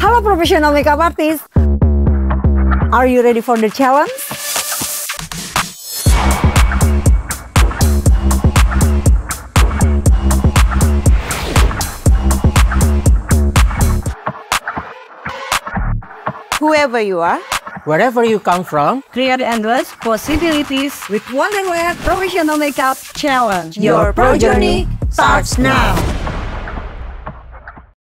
Halo professional makeup artist, are you ready for the challenge? Whoever you are, wherever you come from, create endless possibilities with Wonderwear Professional Makeup Challenge. Your pro journey starts now.